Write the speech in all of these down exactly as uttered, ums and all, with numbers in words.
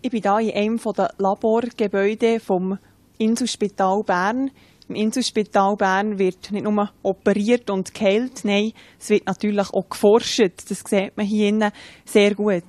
Ich bin hier in einem der Laborgebäude vom Inselspital Bern. Im Inselspital Bern wird nicht nur operiert und geheilt, nein, es wird natürlich auch geforscht. Das sieht man hier innen sehr gut.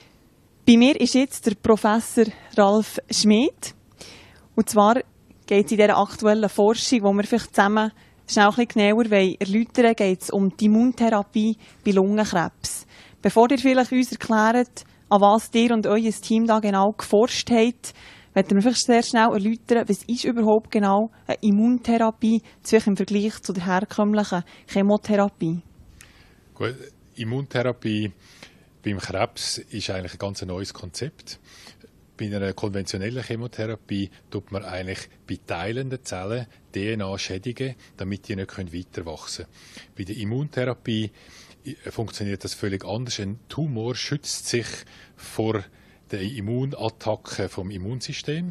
Bei mir ist jetzt der Professor Ralf Schmid. Und zwar geht es in dieser aktuellen Forschung, die wir vielleicht zusammen schnell ein bisschen genauer erläutern wollen, geht es um die Immuntherapie bei Lungenkrebs. Bevor ihr vielleicht uns erklärt, an was ihr und euer Team da genau geforscht habt, möchten wir vielleicht sehr schnell erläutern, was ist überhaupt genau eine Immuntherapie im Vergleich zu der herkömmlichen Chemotherapie? Gut, Immuntherapie beim Krebs ist eigentlich ein ganz neues Konzept. Bei einer konventionellen Chemotherapie tut man eigentlich bei teilenden Zellen D N A schädigen, damit die nicht weiter wachsen können. Bei der Immuntherapie funktioniert das völlig anders. Ein Tumor schützt sich vor der Immunattacke vom Immunsystem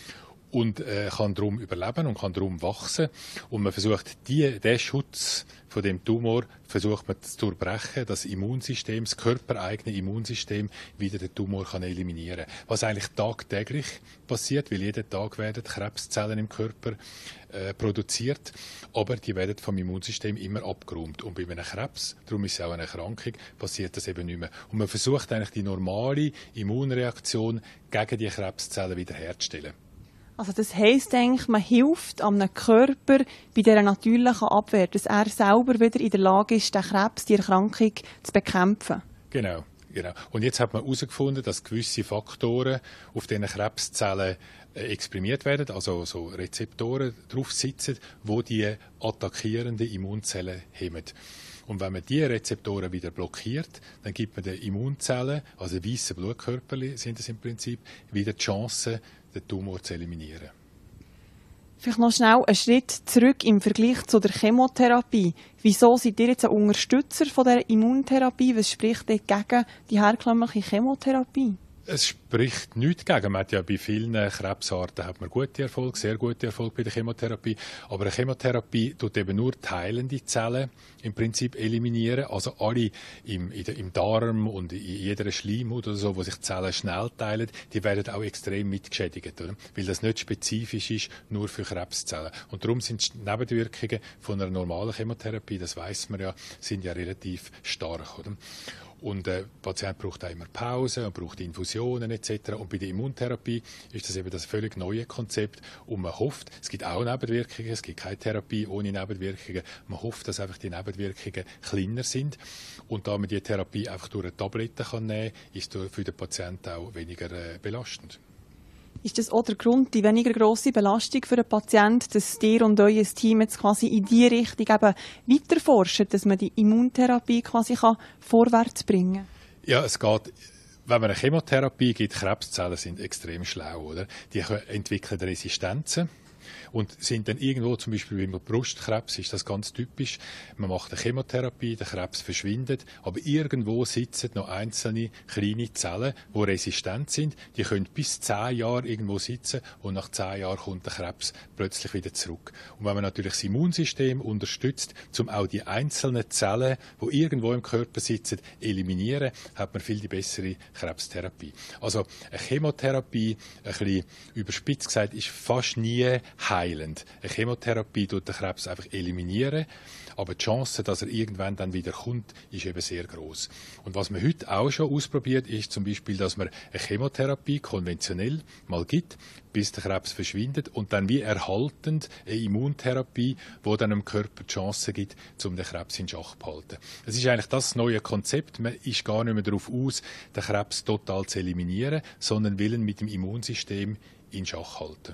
und äh, kann darum überleben und kann darum wachsen. Und man versucht, die, den Schutz von dem Tumor versucht man zu durchbrechen, das Immunsystem, das körpereigene Immunsystem, wieder den Tumor kann eliminieren. Was eigentlich tagtäglich passiert, weil jeden Tag werden Krebszellen im Körper äh, produziert, aber die werden vom Immunsystem immer abgeräumt. Und bei einem Krebs, darum ist es auch eine Erkrankung, passiert das eben nicht mehr. Und man versucht eigentlich die normale Immunreaktion gegen die Krebszellen wiederherzustellen. Also das heisst eigentlich, man hilft einem Körper bei dieser natürlichen Abwehr, dass er selber wieder in der Lage ist, den Krebs, die Erkrankung zu bekämpfen. Genau, genau. Und jetzt hat man herausgefunden, dass gewisse Faktoren auf diesen Krebszellen exprimiert werden, also so Rezeptoren drauf sitzen, wo die attackierenden Immunzellen hemmen. Und wenn man diese Rezeptoren wieder blockiert, dann gibt man den Immunzellen, also weiße Blutkörper sind es im Prinzip, wieder die Chance, den Tumor zu eliminieren. Vielleicht noch schnell einen Schritt zurück im Vergleich zu der Chemotherapie. Wieso seid ihr jetzt ein Unterstützer von der Immuntherapie? Was spricht gegen die herkömmliche Chemotherapie? Es spricht nichts dagegen. Man hat ja bei vielen Krebsarten hat man gute Erfolge, sehr gute Erfolge bei der Chemotherapie. Aber eine Chemotherapie tut eben nur teilende Zellen im Prinzip eliminieren. Also alle im, im Darm und in jeder Schleimhaut oder so, wo sich die Zellen schnell teilen, die werden auch extrem mitgeschädigt, oder? Weil das nicht spezifisch ist nur für Krebszellen. Und darum sind die Nebenwirkungen von einer normalen Chemotherapie, das weiss man ja, sind ja relativ stark, oder? Und der Patient braucht auch immer Pause, er braucht Infusionen et cetera. Und bei der Immuntherapie ist das eben das völlig neue Konzept. Und man hofft, es gibt auch Nebenwirkungen, es gibt keine Therapie ohne Nebenwirkungen. Man hofft, dass einfach die Nebenwirkungen kleiner sind. Und da man die Therapie einfach durch eine Tablette kann nehmen kann, ist es für den Patienten auch weniger äh, belastend. Ist das auch der Grund, die weniger grosse Belastung für den Patienten, dass ihr und euer Team jetzt quasi in diese Richtung eben weiterforschen, dass man die Immuntherapie quasi kann vorwärts bringen kann? Ja, es geht. Wenn man eine Chemotherapie gibt, Krebszellen sind extrem schlau, oder? Die entwickeln Resistenzen. Und sind dann irgendwo, zum Beispiel beim Brustkrebs, ist das ganz typisch. Man macht eine Chemotherapie, der Krebs verschwindet, aber irgendwo sitzen noch einzelne kleine Zellen, die resistent sind. Die können bis zehn Jahre irgendwo sitzen und nach zehn Jahren kommt der Krebs plötzlich wieder zurück. Und wenn man natürlich das Immunsystem unterstützt, um auch die einzelnen Zellen, die irgendwo im Körper sitzen, eliminieren, hat man viel die bessere Krebstherapie. Also eine Chemotherapie, ein bisschen überspitzt gesagt, ist fast nie heilend. Eine Chemotherapie tut den Krebs einfach eliminieren, aber die Chance, dass er irgendwann dann wieder kommt, ist eben sehr groß. Und was man heute auch schon ausprobiert, ist zum Beispiel, dass man eine Chemotherapie konventionell mal gibt, bis der Krebs verschwindet und dann wie erhaltend eine Immuntherapie, wo dann dem Körper die Chance gibt, um den Krebs in Schach zu behalten. Es ist eigentlich das neue Konzept. Man ist gar nicht mehr darauf aus, den Krebs total zu eliminieren, sondern will ihn mit dem Immunsystem in Schach halten.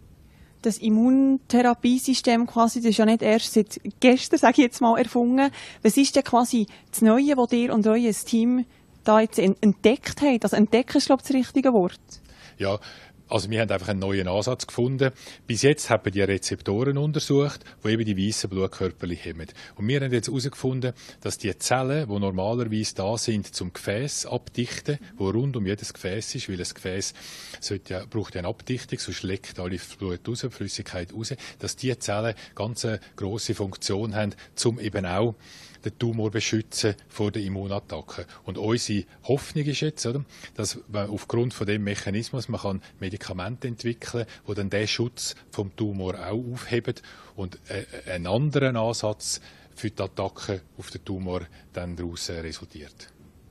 Das Immuntherapiesystem quasi, das ist ja nicht erst seit gestern, sage ich jetzt mal, erfunden. Was ist denn quasi das Neue, das ihr und euer Team da jetzt entdeckt habt? Also entdecken ist, glaube ich, das richtige Wort. Ja, Also wir haben einfach einen neuen Ansatz gefunden. Bis jetzt haben wir die Rezeptoren untersucht, die eben die weißen Blutkörperchen hemmen. Und wir haben jetzt herausgefunden, dass die Zellen, die normalerweise da sind, zum Gefäß abdichten, wo rund um jedes Gefäß ist, weil ein Gefäß sollte ja, braucht ja eine Abdichtung, sonst leckt alle Blut raus, Flüssigkeit raus, dass diese Zellen ganz eine grosse Funktion haben, um eben auch den Tumor beschützen vor den Immunattacken. Und unsere Hoffnung ist jetzt, oder, dass man aufgrund von dem Mechanismus man kann Medikamente entwickeln, die dann den Schutz vom Tumor auch aufheben und äh, einen anderen Ansatz für die Attacke auf den Tumor dann daraus resultiert.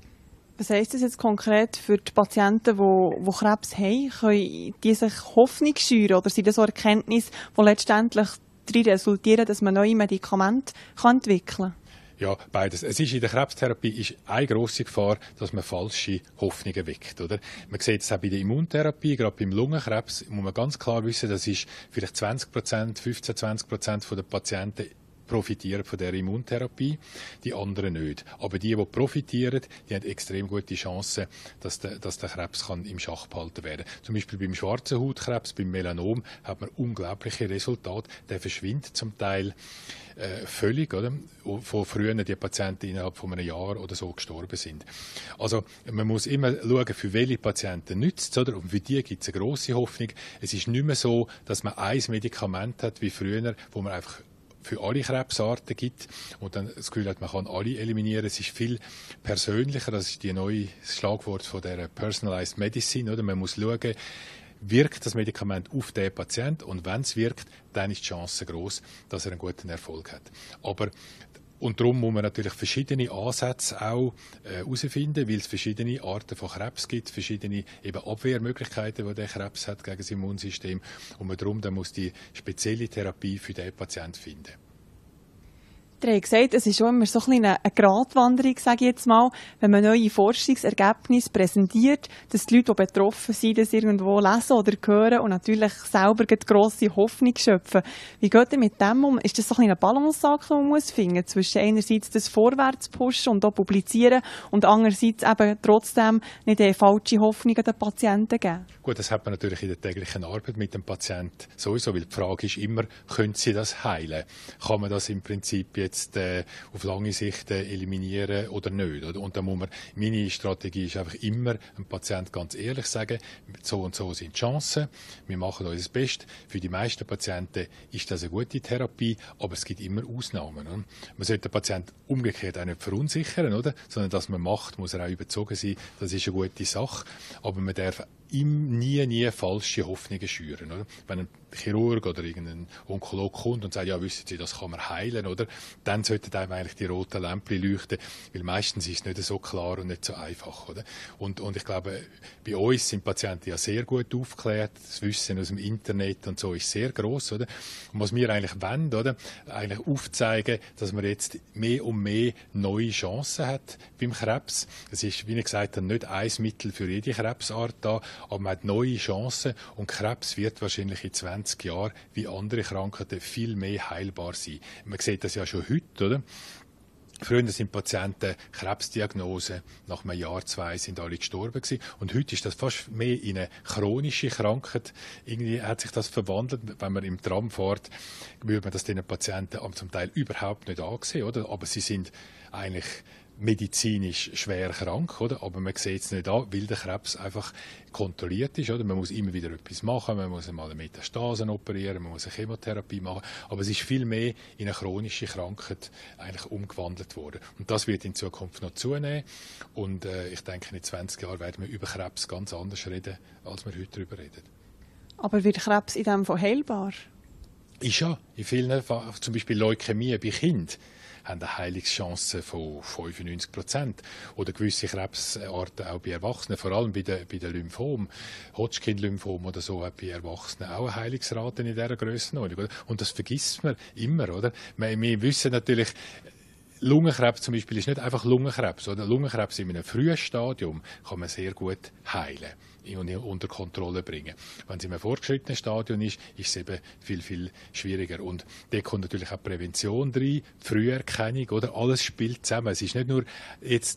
Was heisst das jetzt konkret für die Patienten, die, die Krebs haben? Können die sich Hoffnung schüren oder sind das so Erkenntnisse, die letztendlich darin resultieren, dass man neue Medikamente entwickeln kann? Ja, beides. Es ist in der Krebstherapie ist eine grosse Gefahr, dass man falsche Hoffnungen weckt, oder? Man sieht es auch bei der Immuntherapie, gerade beim Lungenkrebs, muss man ganz klar wissen, das ist vielleicht zwanzig Prozent, fünfzehn, zwanzig Prozent der Patienten profitieren von der Immuntherapie, die anderen nicht. Aber die, die profitieren, die haben extrem gute Chancen, dass der, dass der Krebs kann im Schach behalten werden kann. Zum Beispiel beim schwarzen Hautkrebs, beim Melanom, hat man unglaubliche Resultate. Der verschwindet zum Teil äh, völlig, oder? Von früher die Patienten innerhalb von einem Jahr oder so gestorben sind. Also man muss immer schauen, für welche Patienten nützt es, oder? Und für die gibt es eine grosse Hoffnung. Es ist nicht mehr so, dass man ein Medikament hat wie früher, wo man einfach für alle Krebsarten gibt und dann das Gefühl hat, man kann alle eliminieren. Es ist viel persönlicher, das ist die neue Schlagwort von der Personalized Medicine, oder? Man muss schauen, wirkt das Medikament auf den Patienten und wenn es wirkt, dann ist die Chance groß, dass er einen guten Erfolg hat. Aber und darum muss man natürlich verschiedene Ansätze auch herausfinden, äh, weil es verschiedene Arten von Krebs gibt, verschiedene eben Abwehrmöglichkeiten, die der Krebs hat gegen das Immunsystem. Und man darum dann muss die spezielle Therapie für diesen Patienten finden. Ihr habt gesagt, es ist schon immer so ein bisschen eine Gratwanderung, sage ich jetzt mal, wenn man neue Forschungsergebnisse präsentiert, dass die Leute, die betroffen sind, das irgendwo lesen oder hören und natürlich selber eine grosse Hoffnung schöpfen. Wie geht ihr mit dem um? Ist das so ein bisschen eine Balanceakt, die man muss finden zwischen einerseits das Vorwärts pushen und auch publizieren und andererseits eben trotzdem nicht eine falsche Hoffnung den Patienten geben? Gut, das hat man natürlich in der täglichen Arbeit mit dem Patienten sowieso, weil die Frage ist immer, können Sie das heilen? Kann man das im Prinzip jetzt jetzt äh, auf lange Sicht äh, eliminieren oder nicht. Oder? Und da muss man, meine Strategie ist einfach immer dem Patienten ganz ehrlich sagen, so und so sind die Chancen, wir machen uns das Beste. Für die meisten Patienten ist das eine gute Therapie, aber es gibt immer Ausnahmen. Oder? Man sollte den Patienten umgekehrt auch nicht verunsichern, oder? Sondern dass man macht, muss er auch überzogen sein, das ist eine gute Sache, aber man darf ihm nie, nie falsche Hoffnungen schüren. Oder? Wenn ein Chirurg oder irgendein Onkologe kommt und sagt, ja, wissen Sie, das kann man heilen, oder? Dann sollten einem eigentlich die roten Lämpchen leuchten, weil meistens ist es nicht so klar und nicht so einfach, oder? Und, und ich glaube, bei uns sind Patienten ja sehr gut aufgeklärt, das Wissen aus dem Internet und so ist sehr gross, oder? Und was wir eigentlich wollen, oder? Eigentlich aufzeigen, dass man jetzt mehr und mehr neue Chancen hat beim Krebs. Es ist, wie ich gesagt habe, nicht ein Mittel für jede Krebsart da, aber man hat neue Chancen und Krebs wird wahrscheinlich in zwanzig Jahren wie andere Krankheiten viel mehr heilbar sein. Man sieht das ja schon heute, oder? Früher sind Patienten Krebsdiagnose, nach einem Jahr, zwei sind alle gestorben gewesen. Und heute ist das fast mehr in eine chronische Krankheit. Irgendwie hat sich das verwandelt. Wenn man im Tram fährt, würde man das den Patienten zum Teil überhaupt nicht ansehen, oder? Aber sie sind eigentlich medizinisch schwer krank, oder? Aber man sieht es nicht an, weil der Krebs einfach kontrolliert ist, oder? Man muss immer wieder etwas machen, man muss einmal eine Metastasen operieren, man muss eine Chemotherapie machen, aber es ist viel mehr in eine chronische Krankheit eigentlich umgewandelt worden. Und das wird in Zukunft noch zunehmen und äh, ich denke, in zwanzig Jahren werden wir über Krebs ganz anders reden, als wir heute darüber reden. Aber wird Krebs in dem Fall heilbar? Ist ja. In vielen Fällen, zum Beispiel Leukämie bei Kindern, haben eine Heilungschance von fünfundneunzig Prozent. Oder gewisse Krebsarten auch bei Erwachsenen, vor allem bei den, bei den Lymphomen. Hodgkin-Lymphom oder so hat bei Erwachsenen auch eine Heilungsrate in dieser Grössenordnung. Und das vergisst man immer, oder? Wir, wir wissen natürlich, Lungenkrebs zum Beispiel ist nicht einfach Lungenkrebs. Oder? Lungenkrebs in einem frühen Stadium kann man sehr gut heilen und unter Kontrolle bringen. Wenn es in einem fortgeschrittenen Stadium ist, ist es eben viel, viel schwieriger. Und da kommt natürlich auch Prävention rein, Früherkennung, oder? Alles spielt zusammen. Es ist nicht nur jetzt die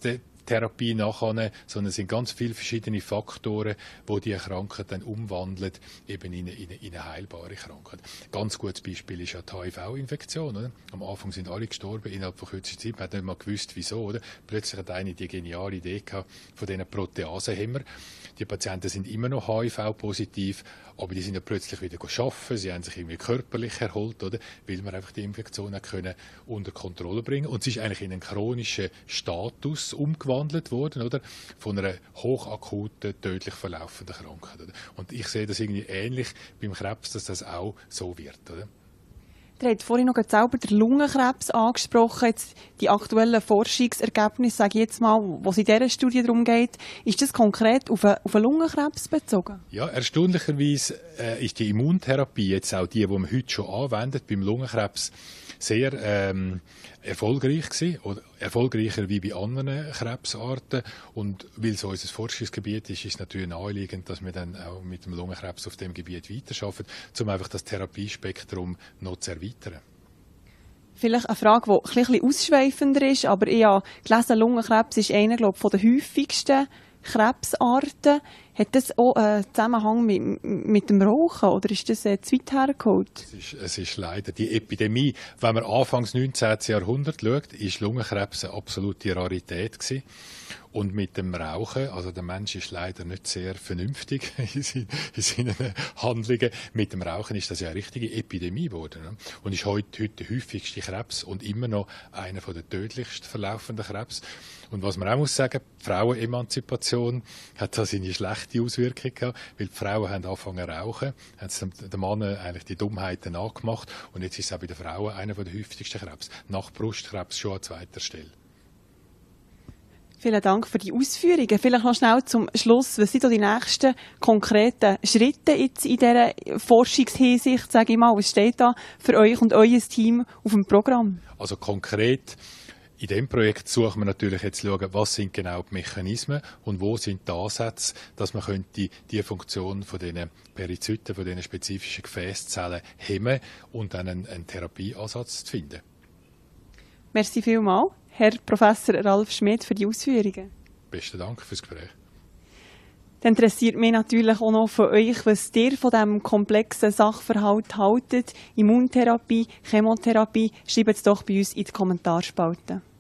Therapie nachher, sondern es sind ganz viele verschiedene Faktoren, die die Krankheit dann umwandeln, eben in eine, in eine, in eine heilbare Krankheit. Ganz gutes Beispiel ist ja die H I V-Infektion. Oder? Am Anfang sind alle gestorben, innerhalb von kürzester Zeit. Man hat nicht mal gewusst, wieso. Oder? Plötzlich hat eine die geniale Idee gehabt von diesen Proteasenhämmer. Die Patienten sind immer noch H I V-positiv, aber die sind ja plötzlich wieder arbeiten. Sie haben sich irgendwie körperlich erholt, oder? Weil man einfach die Infektion können unter Kontrolle bringen. Und es ist eigentlich in einen chronischen Status umgewandelt worden, oder? Von einer hochakuten, tödlich verlaufenden Krankheit. Oder? Und ich sehe das irgendwie ähnlich beim Krebs, dass das auch so wird, oder? Ihr habt vorhin noch selber den Lungenkrebs angesprochen. Jetzt die aktuellen Forschungsergebnisse, sage ich jetzt mal, wo es in dieser Studie darum geht, ist das konkret auf einen, auf einen Lungenkrebs bezogen? Ja, erstaunlicherweise äh, ist die Immuntherapie, jetzt auch die, die man heute schon anwendet, beim Lungenkrebs, sehr ähm, erfolgreich gewesen, oder erfolgreicher wie bei anderen Krebsarten. Und weil es unser Forschungsgebiet ist, ist es natürlich naheliegend, dass wir dann auch mit dem Lungenkrebs auf dem Gebiet weiterarbeiten, um einfach das Therapiespektrum noch zu erweitern. Vielleicht eine Frage, die ein bisschen ausschweifender ist, aber ich habe gelesen, Lungenkrebs ist einer, glaube ich, von den häufigsten Krebsarten. Hat das auch einen Zusammenhang mit, mit dem Rauchen oder ist das äh, zu weit hergeholt? Es ist, es ist leider die Epidemie. Wenn man Anfangs neunzehnten. Jahrhundert schaut, ist Lungenkrebs eine absolute Rarität gewesen. Und mit dem Rauchen, also der Mensch ist leider nicht sehr vernünftig in seinen, in seinen Handlungen. Mit dem Rauchen ist das ja eine richtige Epidemie geworden. Ne? Und ist heute, heute der häufigste Krebs und immer noch einer der tödlichst verlaufenden Krebs. Und was man auch muss sagen, die Frauenemanzipation hat da seine schlechte Auswirkung gehabt, weil die Frauen haben angefangen zu rauchen, haben den Mann eigentlich die Dummheiten nachgemacht und jetzt ist es auch bei den Frauen einer der häufigsten Krebs. Nach Brustkrebs schon an zweiter Stelle. Vielen Dank für die Ausführungen. Vielleicht noch schnell zum Schluss. Was sind die nächsten konkreten Schritte jetzt in dieser Forschungshinsicht, sage ich mal? Was steht da für euch und euer Team auf dem Programm? Also konkret, in diesem Projekt suchen wir natürlich jetzt schauen, was sind genau die Mechanismen und wo sind die Ansätze, dass man könnte die Funktion von diesen Perizyten, von diesen spezifischen Gefäßzellen hemmen und dann einen, einen Therapieansatz finden. Merci vielmals, Herr Professor Ralf Schmidt, für die Ausführungen. Besten Dank fürs Gespräch. Dann interessiert mich natürlich auch noch von euch, was ihr von diesem komplexen Sachverhalt haltet. Immuntherapie, Chemotherapie, schreibt es doch bei uns in die Kommentarspalte.